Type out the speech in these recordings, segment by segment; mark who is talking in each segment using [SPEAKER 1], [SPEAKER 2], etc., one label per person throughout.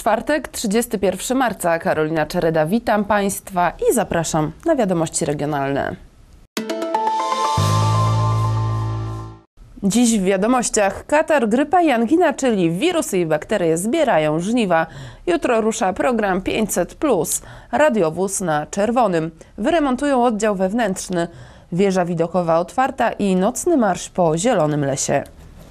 [SPEAKER 1] Czwartek, 31 marca. Karolina Czereda, witam Państwa i zapraszam na wiadomości regionalne. Dziś w wiadomościach katar, grypa i angina, czyli wirusy i bakterie zbierają żniwa. Jutro rusza program 500+, radiowóz na czerwonym. Wyremontują oddział wewnętrzny, wieża widokowa otwarta i nocny marsz po Zielonym Lesie.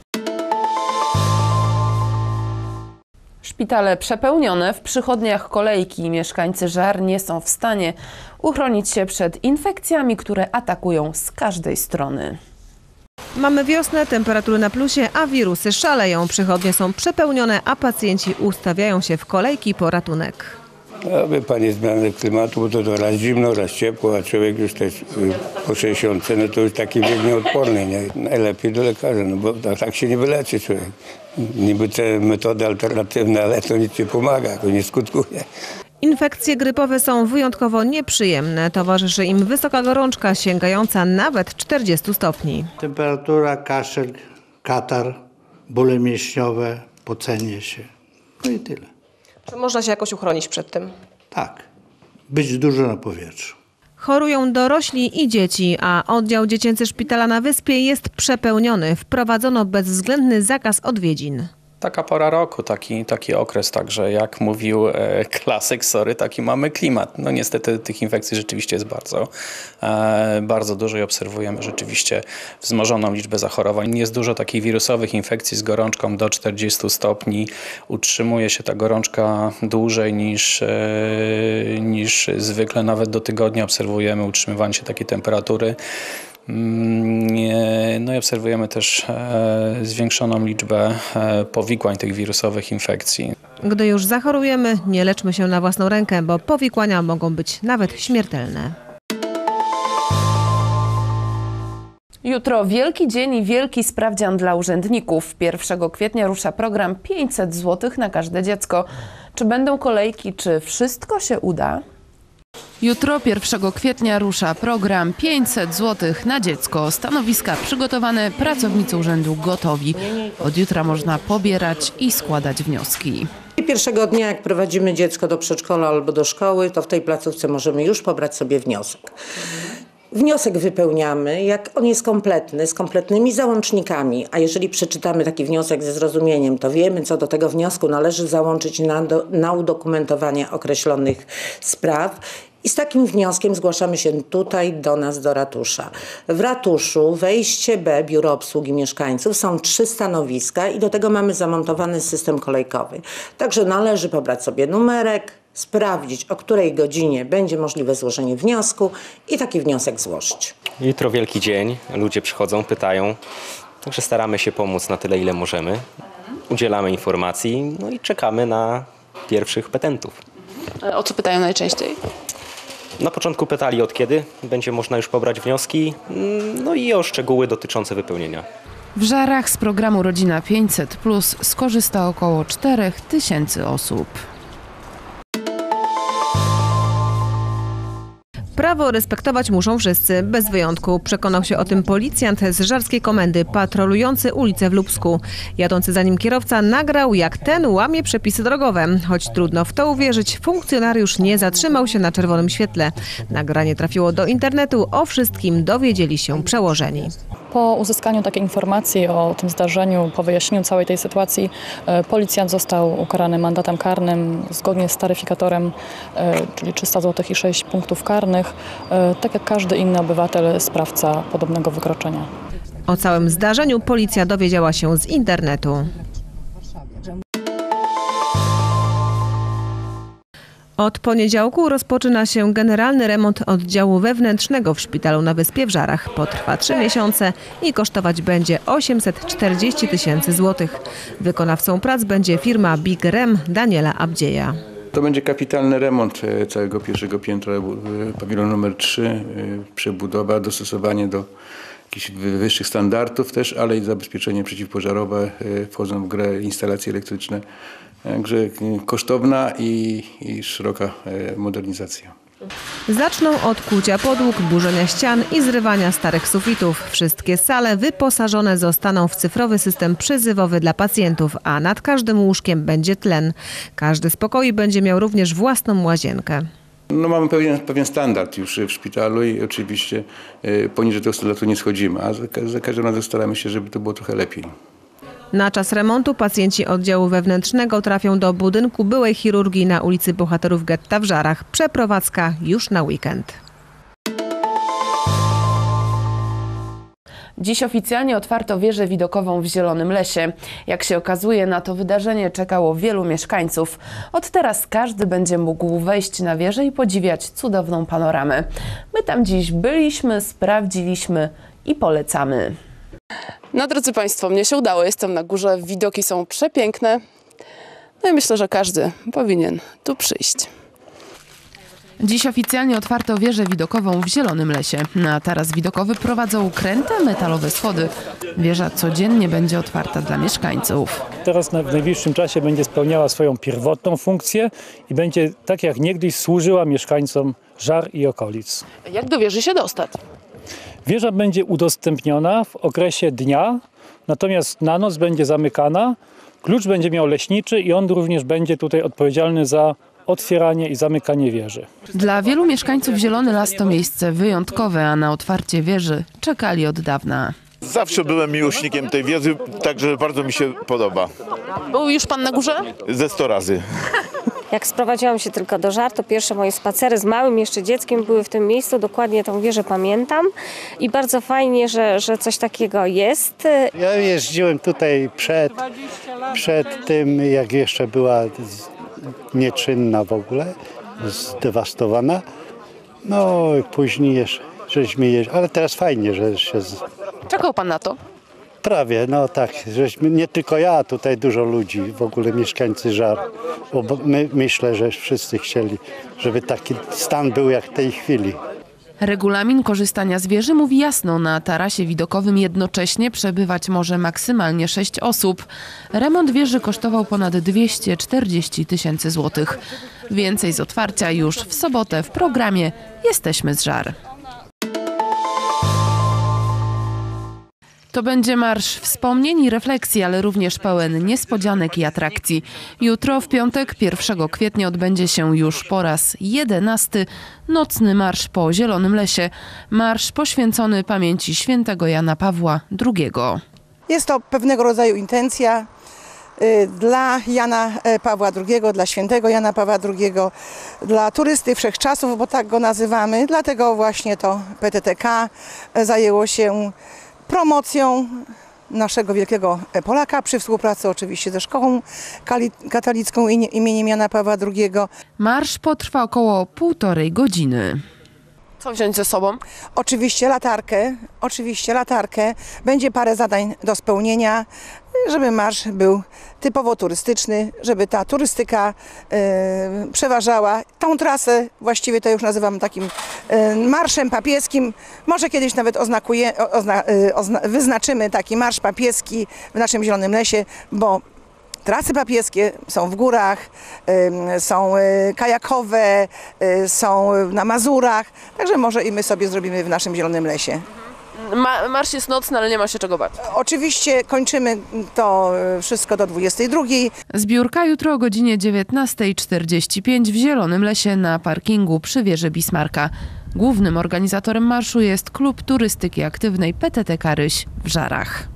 [SPEAKER 1] Szpitale przepełnione, w przychodniach kolejki. Mieszkańcy Żar nie są w stanie uchronić się przed infekcjami, które atakują z każdej strony.
[SPEAKER 2] Mamy wiosnę, temperatury na plusie, a wirusy szaleją. Przychodnie są przepełnione, a pacjenci ustawiają się w kolejki po ratunek.
[SPEAKER 3] Wie pani, zmiany klimatu, bo to raz zimno, raz ciepło, a człowiek już też po 60, no to już taki wiek nieodporny, nie? Najlepiej do lekarza, no bo tak się nie wyleczy człowiek. Niby te metody alternatywne, ale to nic nie pomaga, to nie skutkuje.
[SPEAKER 2] Infekcje grypowe są wyjątkowo nieprzyjemne. Towarzyszy im wysoka gorączka, sięgająca nawet 40 stopni.
[SPEAKER 4] Temperatura, kaszel, katar, bóle mięśniowe, pocenie się. No i tyle.
[SPEAKER 5] Czy można się jakoś uchronić przed tym?
[SPEAKER 4] Tak, być dużo na powietrzu.
[SPEAKER 2] Chorują dorośli i dzieci, a oddział dziecięcy szpitala na Wyspie jest przepełniony. Wprowadzono bezwzględny zakaz odwiedzin. Taka
[SPEAKER 6] pora roku, taki okres, także jak mówił klasyk, taki mamy klimat. No niestety tych infekcji rzeczywiście jest bardzo dużo i obserwujemy rzeczywiście wzmożoną liczbę zachorowań. Jest dużo takich wirusowych infekcji z gorączką do 40 stopni. Utrzymuje się ta gorączka dłużej niż zwykle, nawet do tygodnia obserwujemy utrzymywanie się takiej temperatury. No i obserwujemy też zwiększoną liczbę powikłań tych wirusowych infekcji.
[SPEAKER 2] Gdy już zachorujemy, nie leczmy się na własną rękę, bo powikłania mogą być nawet śmiertelne.
[SPEAKER 1] Jutro wielki dzień i wielki sprawdzian dla urzędników. 1 kwietnia rusza program 500 zł na każde dziecko. Czy będą kolejki, czy wszystko się uda? Jutro, 1 kwietnia, rusza program 500 zł na dziecko. Stanowiska przygotowane, pracownicy urzędu gotowi. Od jutra można pobierać i składać wnioski.
[SPEAKER 7] Pierwszego dnia, jak prowadzimy dziecko do przedszkola albo do szkoły, to w tej placówce możemy już pobrać sobie wniosek. Wniosek wypełniamy, jak on jest kompletny, z kompletnymi załącznikami, a jeżeli przeczytamy taki wniosek ze zrozumieniem, to wiemy, co do tego wniosku należy załączyć na udokumentowanie określonych spraw. I z takim wnioskiem zgłaszamy się tutaj do nas, do ratusza. W ratuszu wejście B, biuro obsługi mieszkańców, są 3 stanowiska i do tego mamy zamontowany system kolejkowy. Także należy pobrać sobie numerek, sprawdzić, o której godzinie będzie możliwe złożenie wniosku i taki wniosek złożyć.
[SPEAKER 8] Jutro wielki dzień, ludzie przychodzą, pytają, także staramy się pomóc na tyle, ile możemy. Udzielamy informacji, no i czekamy na pierwszych petentów.
[SPEAKER 5] O co pytają najczęściej?
[SPEAKER 8] Na początku pytali, od kiedy będzie można już pobrać wnioski, no i o szczegóły dotyczące wypełnienia.
[SPEAKER 1] W Żarach z programu Rodzina 500+ skorzysta około 4000 osób.
[SPEAKER 2] Prawo respektować muszą wszyscy, bez wyjątku. Przekonał się o tym policjant z żarskiej komendy patrolujący ulicę w Lubsku. Jadący za nim kierowca nagrał, jak ten łamie przepisy drogowe. Choć trudno w to uwierzyć, funkcjonariusz nie zatrzymał się na czerwonym świetle. Nagranie trafiło do internetu, o wszystkim dowiedzieli się przełożeni.
[SPEAKER 9] Po uzyskaniu takiej informacji o tym zdarzeniu, po wyjaśnieniu całej tej sytuacji, policjant został ukarany mandatem karnym zgodnie z taryfikatorem, czyli 300 zł i 6 punktów karnych, tak jak każdy inny obywatel, sprawca podobnego wykroczenia.
[SPEAKER 2] O całym zdarzeniu policja dowiedziała się z internetu. Od poniedziałku rozpoczyna się generalny remont oddziału wewnętrznego w szpitalu na Wyspie w Żarach. Potrwa 3 miesiące i kosztować będzie 840 000 złotych. Wykonawcą prac będzie firma Big Rem Daniela Abdzieja.
[SPEAKER 10] To będzie kapitalny remont całego pierwszego piętra pawilonu numer 3, przebudowa, dostosowanie do jakichś wyższych standardów też, ale i zabezpieczenie przeciwpożarowe, wchodzą w grę instalacje elektryczne. Także kosztowna i szeroka modernizacja.
[SPEAKER 2] Zaczną od kłucia podłóg, burzenia ścian i zrywania starych sufitów. Wszystkie sale wyposażone zostaną w cyfrowy system przyzywowy dla pacjentów, a nad każdym łóżkiem będzie tlen. Każdy z pokoi będzie miał również własną łazienkę.
[SPEAKER 10] No mamy pewien standard już w szpitalu i oczywiście poniżej tego standardu nie schodzimy, a za każdym razem staramy się, żeby to było trochę lepiej.
[SPEAKER 2] Na czas remontu pacjenci oddziału wewnętrznego trafią do budynku byłej chirurgii na ulicy Bohaterów Getta w Żarach. Przeprowadzka już na weekend.
[SPEAKER 1] Dziś oficjalnie otwarto wieżę widokową w Zielonym Lesie. Jak się okazuje, na to wydarzenie czekało wielu mieszkańców. Od teraz każdy będzie mógł wejść na wieżę i podziwiać cudowną panoramę. My tam dziś byliśmy, sprawdziliśmy i polecamy.
[SPEAKER 5] No drodzy Państwo, mnie się udało, jestem na górze, widoki są przepiękne. No i myślę, że każdy powinien tu przyjść.
[SPEAKER 1] Dziś oficjalnie otwarto wieżę widokową w Zielonym Lesie. Na taras widokowy prowadzą kręte metalowe schody. Wieża codziennie będzie otwarta dla mieszkańców.
[SPEAKER 11] Teraz w najbliższym czasie będzie spełniała swoją pierwotną funkcję i będzie tak jak niegdyś służyła mieszkańcom Żar i okolic.
[SPEAKER 5] Jak do wieży się dostać?
[SPEAKER 11] Wieża będzie udostępniona w okresie dnia, natomiast na noc będzie zamykana. Klucz będzie miał leśniczy i on również będzie tutaj odpowiedzialny za otwieranie i zamykanie wieży.
[SPEAKER 1] Dla wielu mieszkańców Zielony Las to miejsce wyjątkowe, a na otwarcie wieży czekali od dawna.
[SPEAKER 12] Zawsze byłem miłośnikiem tej wieży, także bardzo mi się podoba.
[SPEAKER 5] Był już Pan na górze?
[SPEAKER 12] Ze 100 razy.
[SPEAKER 13] Jak sprowadziłam się tylko do Żar, to pierwsze moje spacery z małym jeszcze dzieckiem były w tym miejscu. Dokładnie tą wieżę pamiętam i bardzo fajnie, że coś takiego jest.
[SPEAKER 4] Ja jeździłem tutaj przed tym, jak jeszcze była nieczynna w ogóle, zdewastowana. No i później jeszcze żeśmy jeździli, ale teraz fajnie, że się...
[SPEAKER 5] Czekał Pan na to?
[SPEAKER 4] Prawie, no tak, żeśmy, nie tylko ja, tutaj dużo ludzi, w ogóle mieszkańcy Żar. Bo myślę, że wszyscy chcieli, żeby taki stan był jak w tej chwili.
[SPEAKER 1] Regulamin korzystania z wieży mówi jasno, na tarasie widokowym jednocześnie przebywać może maksymalnie 6 osób. Remont wieży kosztował ponad 240 000 złotych. Więcej z otwarcia już w sobotę w programie Jesteśmy z Żar. To będzie marsz wspomnień i refleksji, ale również pełen niespodzianek i atrakcji. Jutro, w piątek, 1 kwietnia, odbędzie się już po raz 11. nocny marsz po Zielonym Lesie. Marsz poświęcony pamięci świętego Jana Pawła II.
[SPEAKER 14] Jest to pewnego rodzaju intencja dla Jana Pawła II, dla świętego Jana Pawła II, dla turysty wszechczasów, bo tak go nazywamy. Dlatego właśnie to PTTK zajęło się promocją naszego wielkiego Polaka przy współpracy oczywiście ze Szkołą Katolicką imieniem Jana Pawła II.
[SPEAKER 1] Marsz potrwa około 1,5 godziny.
[SPEAKER 5] Co wziąć ze sobą?
[SPEAKER 14] Oczywiście latarkę. Będzie parę zadań do spełnienia, żeby marsz był typowo turystyczny, żeby ta turystyka przeważała. Tą trasę właściwie to już nazywamy takim marszem papieskim. Może kiedyś nawet wyznaczymy taki marsz papieski w naszym Zielonym Lesie, bo trasy papieskie są w górach, są kajakowe, są na Mazurach, także może i my sobie zrobimy w naszym Zielonym Lesie.
[SPEAKER 5] Marsz jest nocny, ale nie ma się czego bać.
[SPEAKER 14] Oczywiście kończymy to wszystko do 22.
[SPEAKER 1] Zbiórka jutro o godzinie 19:45 w Zielonym Lesie na parkingu przy wieży Bismarka. Głównym organizatorem marszu jest Klub Turystyki Aktywnej PTTK Ryś w Żarach.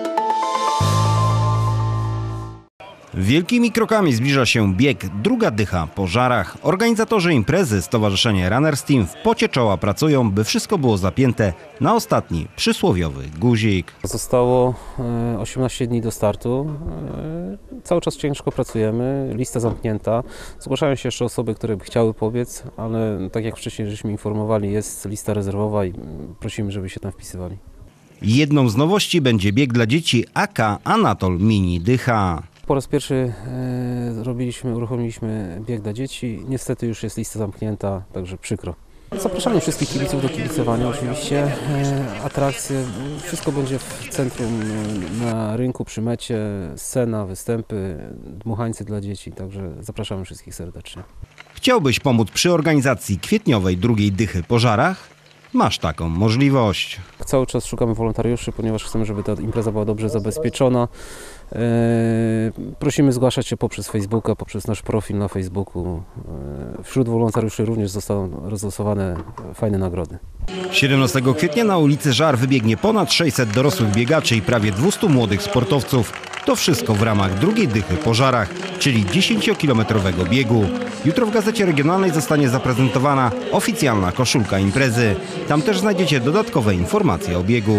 [SPEAKER 15] Wielkimi krokami zbliża się bieg Druga Dycha po Żarach. Organizatorzy imprezy, Stowarzyszenie Runners Team, w pocie czoła pracują, by wszystko było zapięte na ostatni przysłowiowy guzik.
[SPEAKER 16] Zostało 18 dni do startu. Cały czas ciężko pracujemy, lista zamknięta. Zgłaszają się jeszcze osoby, które by chciały pobiec, ale tak jak wcześniej żeśmy informowali, jest lista rezerwowa i prosimy, żeby się tam wpisywali.
[SPEAKER 15] Jedną z nowości będzie bieg dla dzieci AK Anatol Mini Dycha.
[SPEAKER 16] Po raz pierwszy uruchomiliśmy bieg dla dzieci. Niestety już jest lista zamknięta, także przykro. Zapraszamy wszystkich kibiców do kibicowania oczywiście. Atrakcje, wszystko będzie w centrum, na rynku przy mecie, scena, występy, dmuchańce dla dzieci, także zapraszamy wszystkich serdecznie.
[SPEAKER 15] Chciałbyś pomóc przy organizacji kwietniowej drugiej dychy pożarach? Masz taką możliwość.
[SPEAKER 16] Cały czas szukamy wolontariuszy, ponieważ chcemy, żeby ta impreza była dobrze zabezpieczona. Prosimy zgłaszać się poprzez Facebooka, poprzez nasz profil na Facebooku. Wśród wolontariuszy również zostaną rozlosowane fajne nagrody.
[SPEAKER 15] 17 kwietnia na ulicy Żar wybiegnie ponad 600 dorosłych biegaczy i prawie 200 młodych sportowców. To wszystko w ramach drugiej dychy pożarach, czyli 10-kilometrowego biegu. Jutro w Gazecie Regionalnej zostanie zaprezentowana oficjalna koszulka imprezy. Tam też znajdziecie dodatkowe informacje o biegu.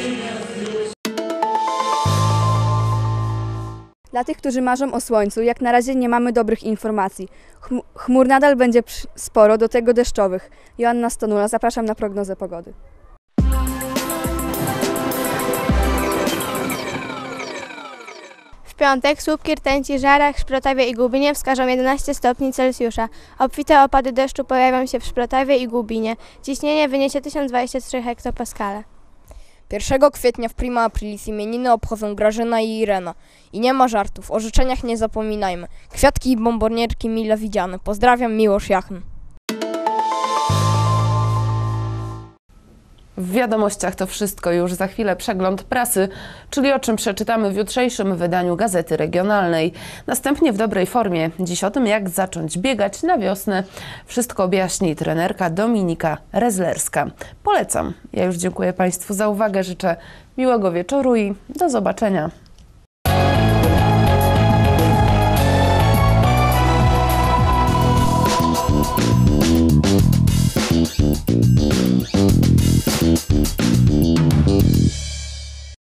[SPEAKER 17] Dla tych, którzy marzą o słońcu, jak na razie nie mamy dobrych informacji. Chmur nadal będzie sporo, do tego deszczowych. Joanna Stonula, zapraszam na prognozę pogody.
[SPEAKER 18] W piątek Słupki, Rtęci, Żarach, Szprotawie i Gubinie wskażą 11 stopni Celsjusza. Obfite opady deszczu pojawią się w Szprotawie i Gubinie. Ciśnienie wyniesie 1023 hektopaskale.
[SPEAKER 19] 1 kwietnia w Prima Aprilis imieniny obchodzą Grażyna i Irena. I nie ma żartów, o życzeniach nie zapominajmy. Kwiatki i bombonierki mile widziane. Pozdrawiam, Miłosz Jachn.
[SPEAKER 1] W wiadomościach to wszystko, już za chwilę przegląd prasy, czyli o czym przeczytamy w jutrzejszym wydaniu Gazety Regionalnej. Następnie w dobrej formie, dziś o tym, jak zacząć biegać na wiosnę. Wszystko objaśni trenerka Dominika Rezlerska. Polecam. Ja już dziękuję Państwu za uwagę, życzę miłego wieczoru i do zobaczenia.
[SPEAKER 20] Thank you.